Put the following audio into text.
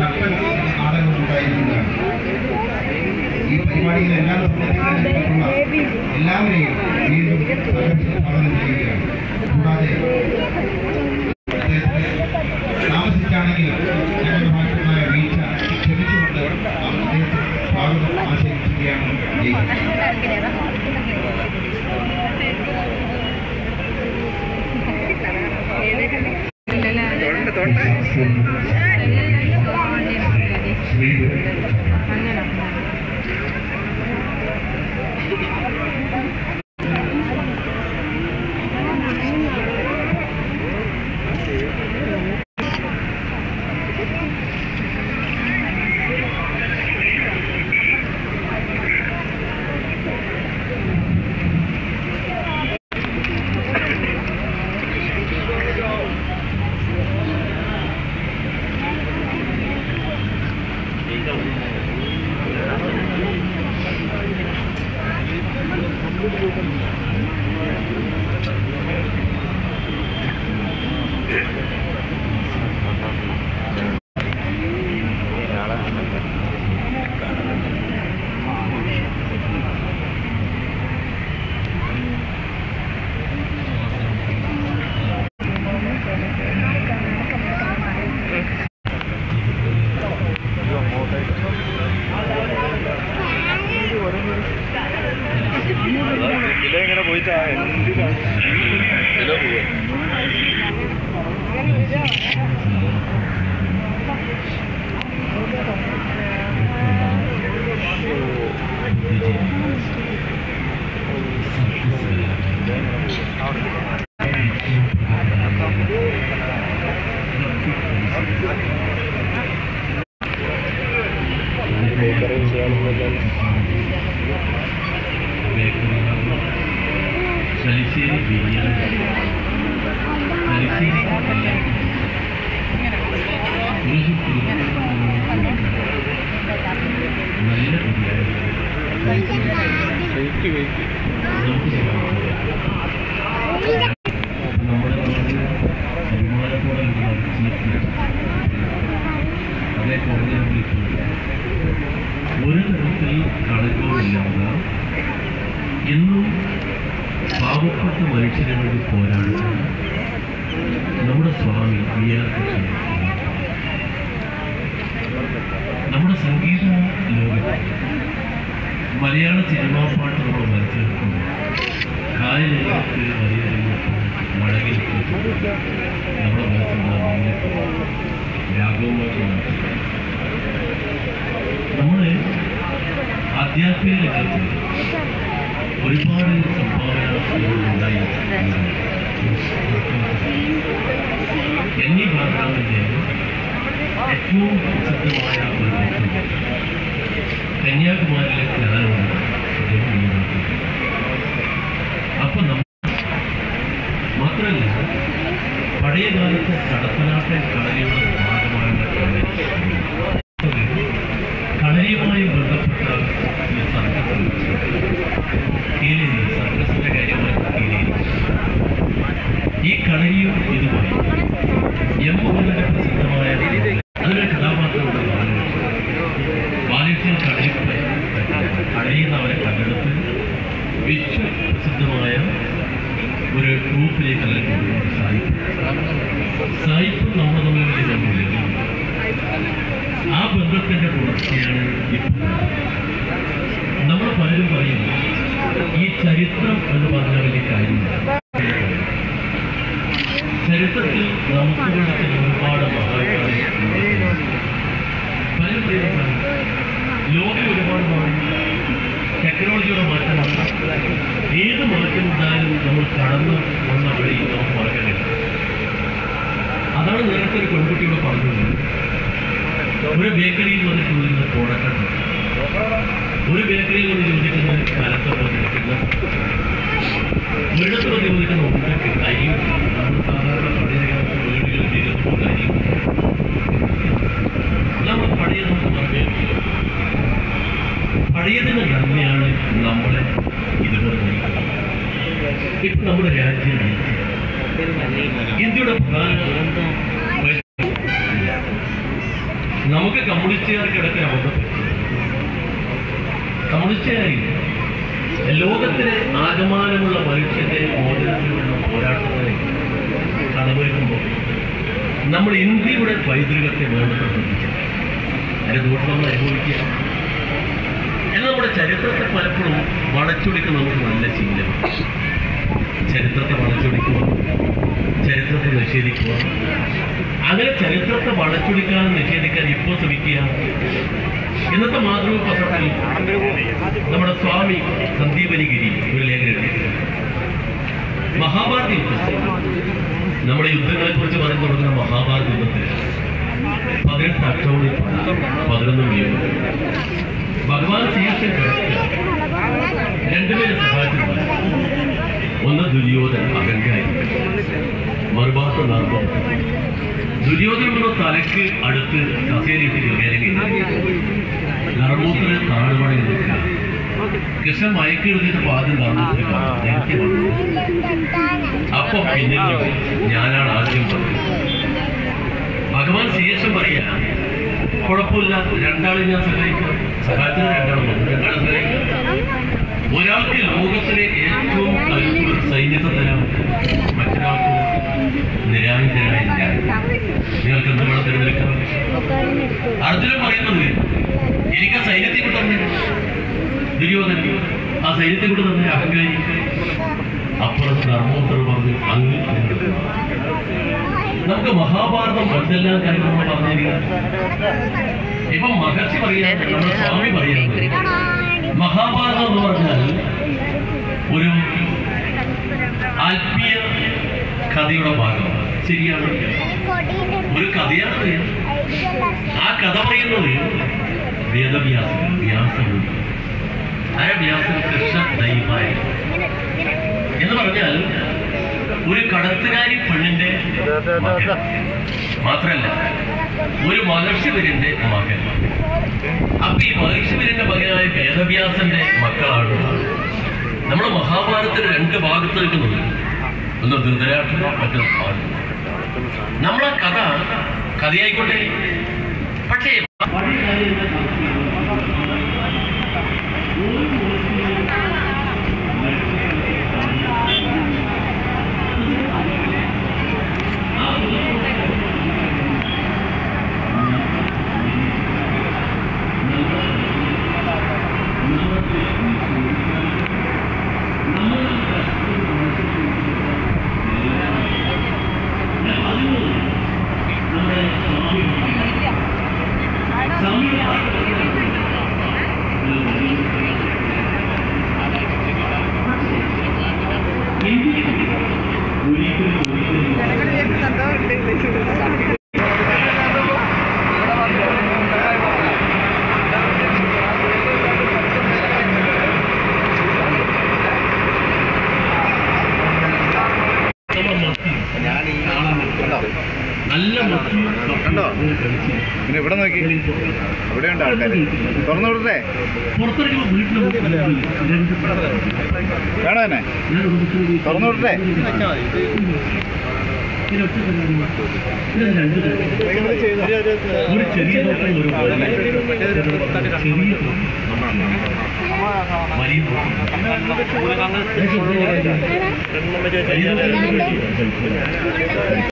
നട്ടൽ നാടകം ഉണ്ടായിരുന്നതാണ്. ഈ പരിപാടിയിലെല്ലാം എല്ലാവരെയും വീണ്ടും സ്വാഗതം ചെയ്യുകയാണ്. കൂടാതെ താമസിച്ചാണെങ്കിലും ഞങ്ങളുടെ ഭാഷമായ വീഴ്ച ക്ഷമിച്ചുകൊണ്ട് അദ്ദേഹത്തെ സ്വാഗതം ആശംസിക്കുകയാണ് ഒരു തരത്തിൽ കണക്കുകളില്ലാതെ എന്നും പാവപ്പെട്ട മനുഷ്യരെ വേണ്ടി പോരാടുന്ന നമ്മുടെ സ്വാമി നമ്മുടെ സംഗീത ലോകത്ത് മലയാള സിനിമാ പാട്ട് നമ്മൾ മനസ്സിലാക്കുമ്പോൾ കായലേക്ക് വലിയ മഴകിൽ നമ്മുടെ മനസ്സിലുള്ള രാഗവുമായി നമ്മുടെ ആധ്യാത്മിക രംഗത്തിൽ ഒരുപാട് സംഭാവനകളുണ്ടായി. എന്നീ ഭാഗങ്ങളുടെ ഏറ്റവും പ്രസിദ്ധമായ ഒരു കന്യാകുമാരിയിലെ ജ്ഞാനമാണ് അപ്പൊ മാത്രമല്ല പഴയ കാലത്ത് കടത്തനാട്ടെ കളരിയുടെ ഭാഗമായുള്ള കളരിയുമായി ബന്ധപ്പെട്ട സർക്കസിന്റെ കാര്യമായി ഈ കളരിയും ഇതുമായി എമ്പുകളുടെ പ്രസിദ്ധമായ അതിലൊരു കഥാപാത്രമുണ്ട് ബാല്യത്തിൽ കളയുന്നവരെ കണ്ടെടുത്ത് വിശ്വപ്രസിദ്ധമായ ഒരു ഗ്രൂപ്പിലേക്ക് അല്ലെങ്കിൽ സായിപ്പ് നമ്മൾ തമ്മിൽ ആ ബന്ധത്തിന്റെ തുടർച്ചയാണ് ഇപ്പോൾ നമ്മൾ പലരും പറയുന്നു ഈ ചരിത്രം എന്ന് പറഞ്ഞ വലിയ കാര്യമില്ല. ചരിത്രത്തിൽ നമുക്ക് കൊടുക്കുന്ന ഒരുപാട് മഹാന്മാരെ പലരും പറയുന്നു ലോകം ഒരുപാട് മാറി, ടെക്നോളജിയുടെ മാറ്റമാണ്. ഏത് മാറ്റമുണ്ടായാലും നമ്മൾ കടന്നു വന്ന വഴി നമുക്ക് മറക്കാനില്ല. അതാണ് നേരത്തെ ഒരു പെൺകുട്ടിയോട് പറഞ്ഞത്. ഒരു ബേക്കറിയിൽ വന്നിട്ടുള്ള പ്രോഡക്റ്റ്, ഒരു ബേക്കറിയിൽ വന്ന് ചോദിക്കുന്ന കാലത്തെ ചോദിക്കുന്ന ഒരിടത്ത് വന്ന് ചോദിക്കുന്ന ഒന്നിട്ട് കരിയും നമ്മൾ സാധാരണ പഴയ വീടുകളിൽ ചെയ്യുമ്പോൾ കരിയും നമ്മൾ പഴയ നമുക്ക് പറഞ്ഞു പഴയതിന് നന്മയാണ് നമ്മളെ ഇതുപോലെ നയിക്കുന്നത്. ഇപ്പം നമ്മുടെ രാജ്യം ഇന്ത്യയുടെ പ്രധാന നമുക്ക് കമ്മ്യൂണിസ്റ്റുകാർക്ക് ഇടയ്ക്ക് അബദ്ധം പറ്റും. കമ്മ്യൂണിസ്റ്റുകാരില്ല, ലോകത്തിലെ ആകമാനമുള്ള മനുഷ്യന്റെ മോചനത്തിനുള്ള പോരാട്ടത്തിന് കടമൊരുക്കുമ്പോൾ നമ്മൾ ഇന്ത്യയുടെ പൈതൃകത്തെ വേണ്ടത് ശ്രദ്ധിക്കുക. അതിന്റെ ദോഷം നമ്മൾ അനുഭവിക്കുക. എന്നാൽ നമ്മുടെ ചരിത്രത്തെ പലപ്പോഴും വളച്ചൊടിക്കുന്ന നമുക്ക് നല്ല ശീലമാണ്. ചരിത്രത്തെ വളച്ചൊടിക്കുക, ചരിത്രത്തെ നിഷേധിക്കുക. അങ്ങനെ ചരിത്രത്തെ വളച്ചൊടിക്കാൻ നിഷേധിക്കാൻ ഇപ്പോൾ ശ്രമിക്കുക. ഇന്നത്തെ മാതൃക പത്രത്തിൽ നമ്മുടെ സ്വാമി സന്ദീപനിഗിരി ഒരു ലേഖനം എഴുതി. മഹാഭാരത യുദ്ധത്തിൽ, നമ്മുടെ യുദ്ധങ്ങളെ കുറിച്ച് പറഞ്ഞു തുടങ്ങുന്ന മഹാഭാരത യുദ്ധത്തിൽ 18 അക്ഷൗണി 11 വീഴും. ഭഗവാൻ ശ്രീകൃഷ്ണൻ കിടക്കുക, രണ്ടുപേരെ സഹായത്തിനുണ്ട്. ഒന്ന് ദുര്യോധന അഹങ്കാരി, മറുഭാഗത്ത് നർമ്മം. ദുര്യോധന തലയ്ക്ക് അടുത്ത് കസേരയിട്ട് കയറി നർമ്മത്തിന് താഴ്വണയിൽ നിൽക്കുക. കൃഷ്ണൻ മയക്കെഴുതിയിട്ട് പാദ്യം നർമ്മത്തിന് നേരത്തെ വന്നു. അപ്പൊ പിന്നിൽ ഞാനാണ് ആദ്യം പറഞ്ഞത്. ഭഗവാൻ ശ്രീകൃഷ്ണൻ പറയാ, കുഴപ്പമില്ല, രണ്ടാളെ ഞാൻ സഹായിക്കാം. സഹായത്തിന് രണ്ടാളും സഹായിക്കാം. ഒരാൾക്ക് ലോകത്തിലെ ഏറ്റവും കരുത്തുള്ള സൈന്യത്തെ തരാം, മറ്റൊരാൾക്ക് നിരായുധനായില്ല. നിങ്ങൾക്ക് എന്ത് വേണം തിരഞ്ഞെടുക്കാം? അർജുനൻ പറയുന്നത്, എനിക്ക് ആ സൈന്യത്തെ കൊണ്ട് തന്നെ. ദുര്യോധന ആ സൈന്യത്തെ കൊണ്ട് തന്നെ അഹങ്കാരി. അപ്പുറത്ത് ധർമ്മോത്തർ പറഞ്ഞു, അങ്ങ് നമുക്ക് മഹാഭാരതം എന്തെല്ലാം കാര്യങ്ങൾ നമ്മൾ പറഞ്ഞിരിക്കുക. ഇപ്പം മഹർഷി പറയാൻ, നമ്മുടെ സ്വാമി പറയുന്നത്, മഹാഭാരതം എന്ന് പറഞ്ഞാൽ ഒരു ആത്മീയ കഥയുടെ ഭാഗമാണ്. ശരിയാണ്, ഒരു കഥയാണ്. ആ കഥ പറയുന്നത് വേദവ്യാസൻ, വ്യാസമുണ്ട്. ആ വ്യാസൻ കൃഷ്ണ ദൈവമായ എന്ന് പറഞ്ഞാൽ ഒരു കടത്തുകാരി പെണ്ണിന്റെ മകൻ മാത്രല്ല, ഒരു മഹർഷിവര്യന്റെ മകൻ. അപ്പൊ ഈ മഹർഷിവര്യന്റെ മകനായ വേദവ്യാസന്റെ മക്കളാണ് നമ്മൾ മഹാഭാരതത്തിന്റെ 2 ഭാഗത്ത് നിൽക്കുന്നത്. ഒന്ന് ധൃതരാഷ്ട്രം, മറ്റൊന്ന് പാണ്ഡവൻ. നമ്മളെ കഥയായിക്കോട്ടെ, പക്ഷേ കണ്ടോ? പിന്നെ ഇവിടെ നോക്കി, ഇവിടെയുണ്ട് ആൾക്കാർ. തുറന്നു വിടട്ടെ? വേണോ തന്നെ? തുറന്നു വിടട്ടെ? വലിയ